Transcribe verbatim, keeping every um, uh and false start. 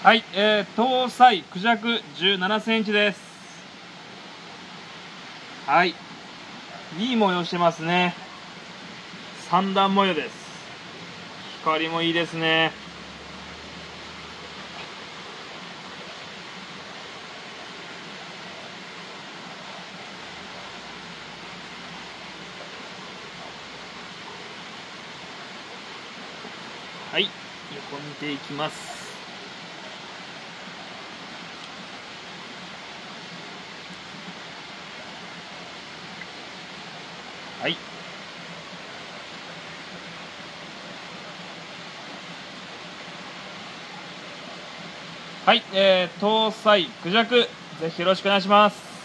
はい、えー、搭載クジャクじゅうななセンチです。はい、いい模様してますね。三段模様です。光もいいですね。はい、横見ていきます。はい。はい、えー、搭載クジャク、ぜひよろしくお願いします。